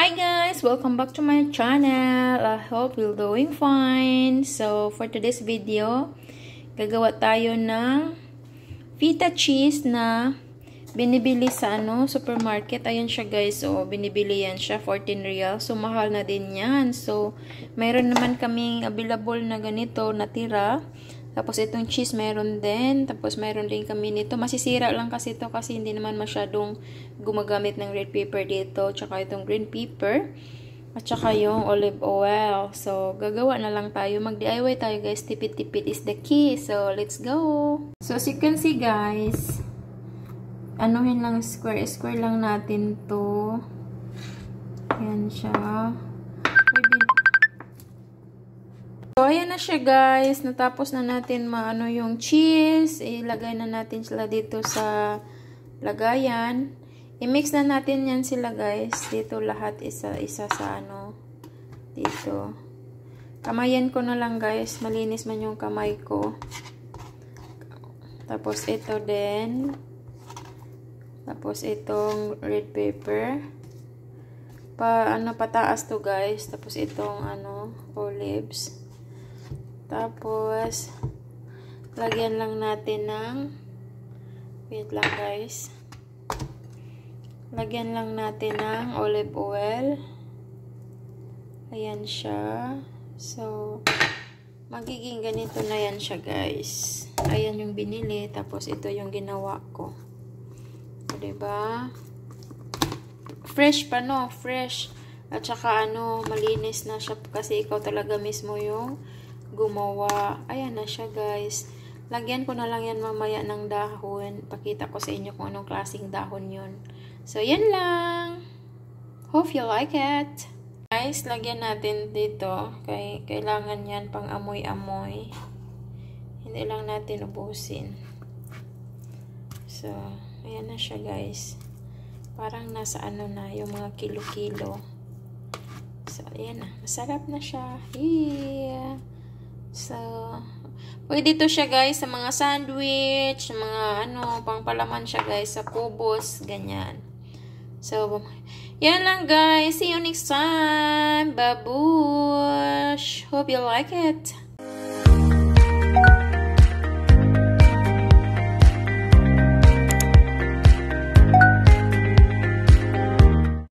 Hi guys! Welcome back to my channel. I hope you're doing fine. So, for today's video, gagawa tayo ng feta cheese na binibili sa supermarket. Ayan siya guys. So, binibili yan siya 14 real. So, mahal na din yan. So, mayroon naman kaming available na ganito na tira. Tapos, itong cheese mayroon din. Tapos, mayroon din kami nito. Masisira lang kasi ito kasi hindi naman masyadong gumagamit ng red pepper dito. Tsaka itong green pepper. At tsaka yung olive oil. So, gagawa na lang tayo. Mag-DIY tayo guys. Tipid-tipid is the key. So, let's go! So, as you can see guys, anuhin lang square lang natin to. Ayan siya. So, ayan na siya guys. Natapos na natin maano yung cheese. Ilagay na natin sila dito sa lagayan. I-mix na natin yan sila guys. Dito lahat isa sa dito. Kamayan ko na lang guys. Malinis man yung kamay ko. Tapos ito din. Tapos itong red pepper. Pataas to guys. Tapos itong olives. Tapos, lagyan lang natin ng, wait lang guys, lagyan lang natin ng olive oil. Ayan siya. So, magiging ganito na yan siya guys. Ayan yung binili, tapos ito yung ginawa ko. O, diba? Fresh pa no? Fresh. At saka malinis na siya kasi ikaw talaga mismo yung gumawa. Ayan na siya guys. Lagyan ko na lang yan mamaya ng dahon. Pakita ko sa inyo kung anong klaseng dahon yun. So, yan lang. Hope you like it. Guys, lagyan natin dito. Kailangan yan pang amoy-amoy. Hindi lang natin ubusin. So, ayan na siya guys. Parang nasa na, yung mga kilo-kilo. So, ayan na. Masarap na siya. Yeah. So, pwede to siya guys sa mga sandwich, mga pangpalaman siya guys sa kubos, ganyan. So, yan lang guys. See you next time. Babush! Hope you like it.